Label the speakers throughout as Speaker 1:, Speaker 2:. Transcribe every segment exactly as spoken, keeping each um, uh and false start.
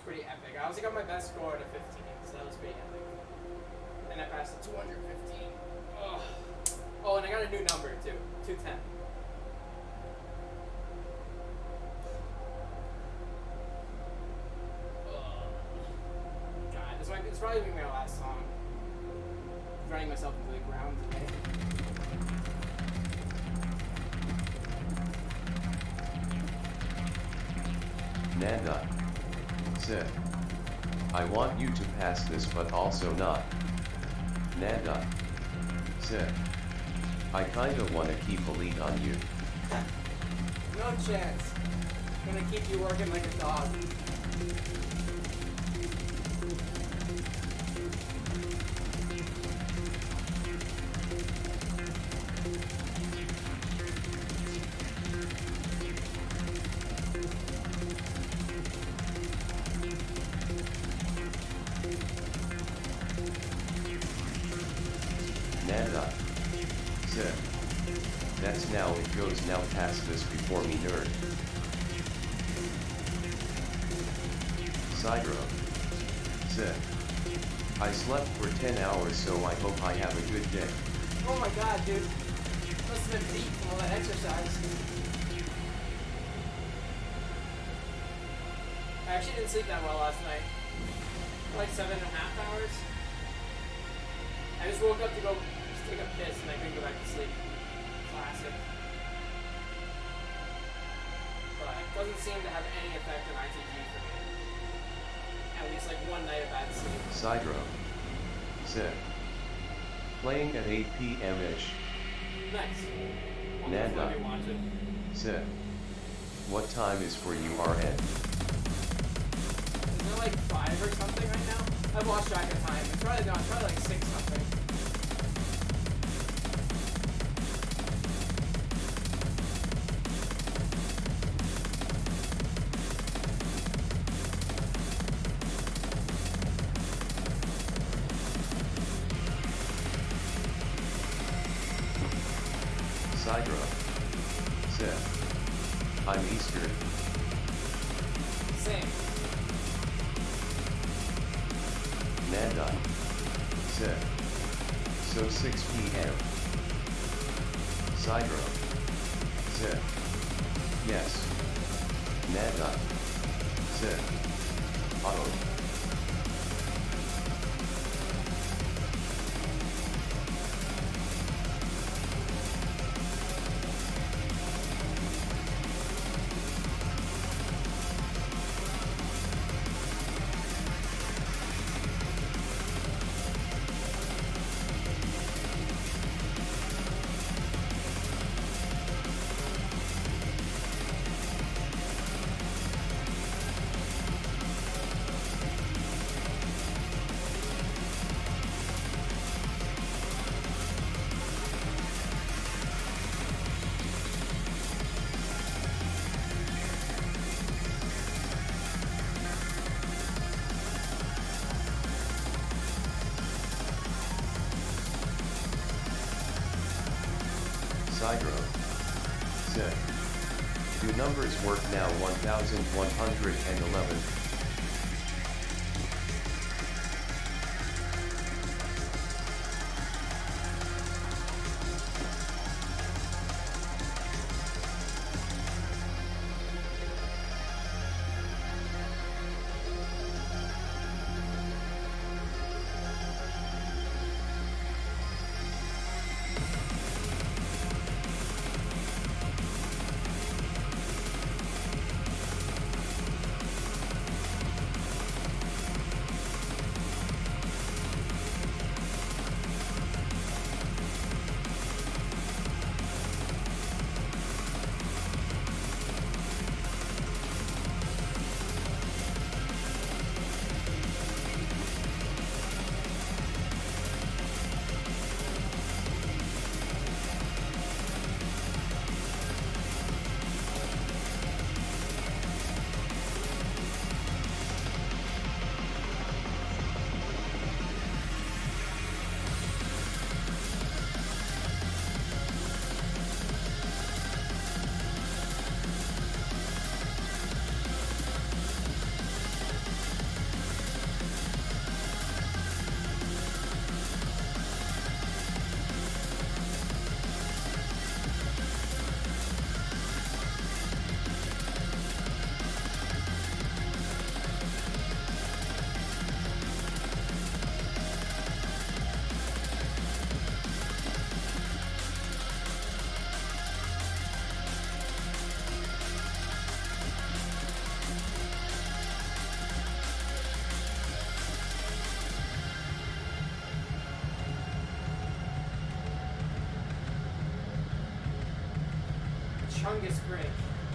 Speaker 1: pretty epic. I also got my best score to fifteen, so that was pretty epic. And I passed the two hundred fifteen. Oh, oh, and I got a new number too, two ten. God, this might be, this probably be my last song. I'm running myself into the ground today.
Speaker 2: Nanda said, I want you to pass this but also not. Nanda said, I kinda wanna keep a lead on you.
Speaker 1: No chance. I'm gonna keep you working like a dog.
Speaker 2: Nanda said, that's now it goes now pass this before me nerd. Sidro said, I slept for ten hours so I hope I have a good day.
Speaker 1: Oh my god, dude. Must have been beat from all that exercise. I actually didn't sleep that well last night. Like seven and a half hours. I just woke up to go just take a piss and I couldn't go back to sleep. Classic. But it doesn't seem to have any effect on I T G for me. At least like one night of bad sleep.
Speaker 2: Sidro said, playing at eight p m ish.
Speaker 1: Nice.
Speaker 2: Nanda said, what time is for you R N?
Speaker 1: Isn't it like five or something right now? I've lost track of time. It's probably not. It's probably like six something.
Speaker 2: Sidro said, I'm Eastern.
Speaker 1: Same.
Speaker 2: Nanda said, so six p m Sidro said, yes. Nanda said, auto. Sidro said, do numbers work now one thousand one hundred eleven?
Speaker 1: Fungus Spring.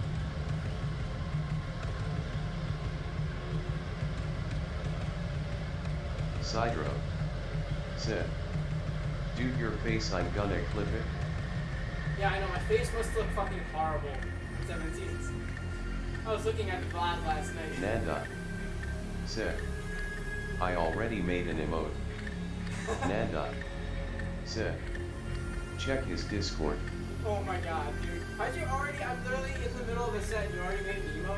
Speaker 2: Sidro. Sit. Dude, your face, I'm gonna clip it.
Speaker 1: Yeah, I know, my face must look fucking horrible. seventeens. I was looking at Vlad last night.
Speaker 2: Nanda. Sit. I already made an emote. Nanda. Sit. Check his Discord.
Speaker 1: Oh my god, dude. How'd you already, I'm literally in the middle of a set and you already made an emote?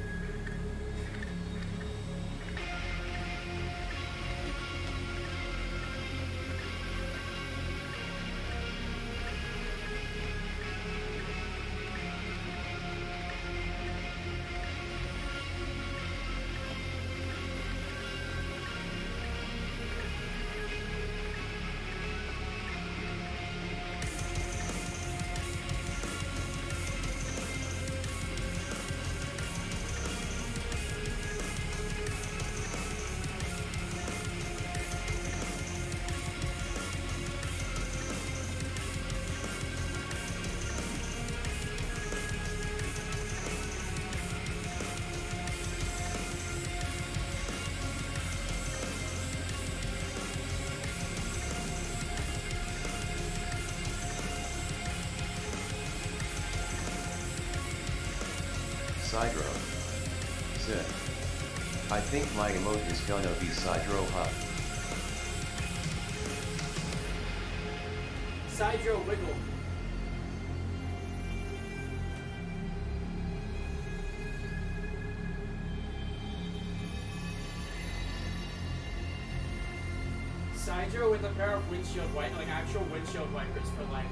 Speaker 2: Sidro. Sit. I think my emote is gonna be Sidro Hub.
Speaker 1: Sidro Wiggle. Sidro with a pair of windshield wipe, like actual windshield wipers for lights.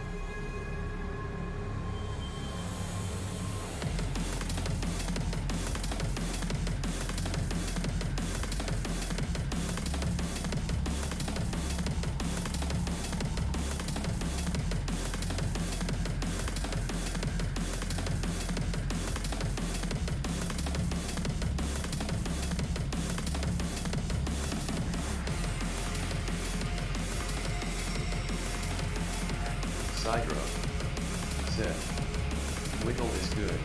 Speaker 2: Sidro. Sit. Wiggle is good.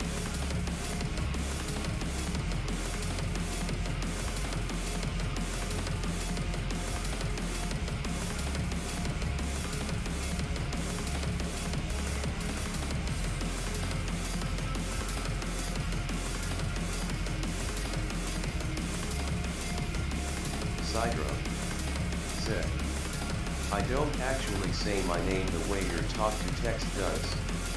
Speaker 2: Sidro. Sit. I don't actually say my name the way your talk to text does.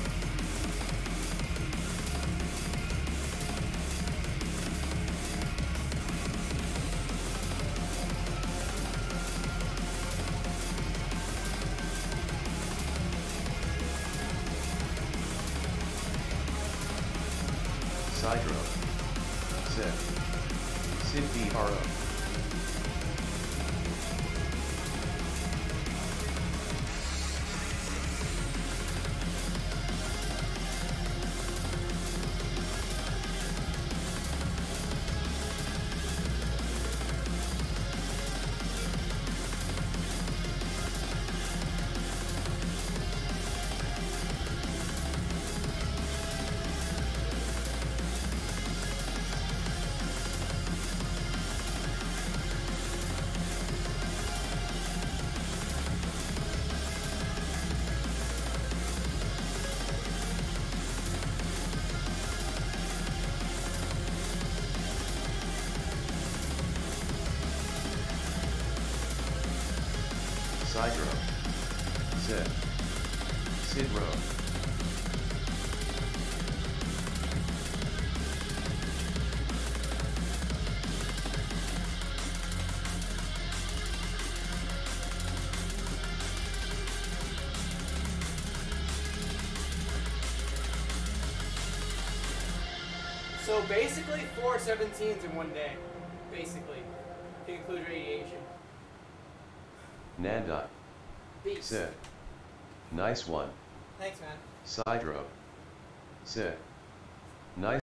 Speaker 2: Sidro. Sit. Sid B R O. Sidro. Sid. Sidro.
Speaker 1: So basically four seventeens in one day. Basically. If you include radiation.
Speaker 2: Nanda.
Speaker 1: Beast.
Speaker 2: Sit. Nice one.
Speaker 1: Thanks, man.
Speaker 2: Sidro. Sit. Nice.